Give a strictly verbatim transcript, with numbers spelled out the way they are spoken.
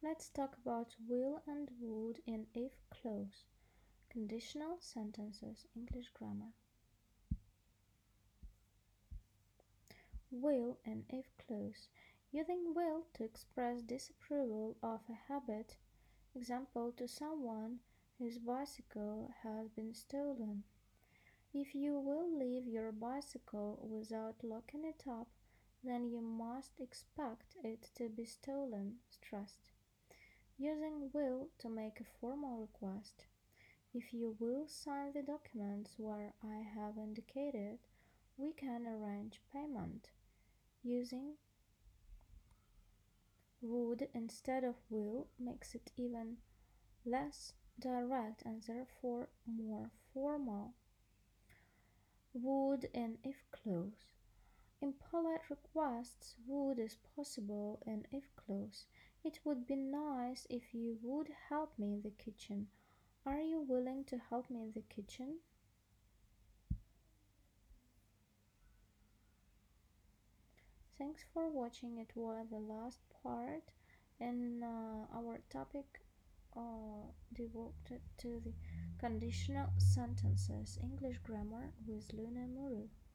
Let's talk about will and would in if clause. Conditional sentences, English grammar. Will and if clause. Using will to express disapproval of a habit. Example, to someone whose bicycle has been stolen. If you will leave your bicycle without locking it up, then you must expect it to be stolen. Stressed. Using will to make a formal request. If you will sign the documents where I have indicated, we can arrange payment. Using would instead of will makes it even less direct and therefore more formal. Would in if clause. In polite requests, would is possible in if clause. It would be nice if you would help me in the kitchen. Are you willing to help me in the kitchen? Thanks for watching. It was the last part in uh, our topic uh, devoted to the conditional sentences English grammar with Luna Muru.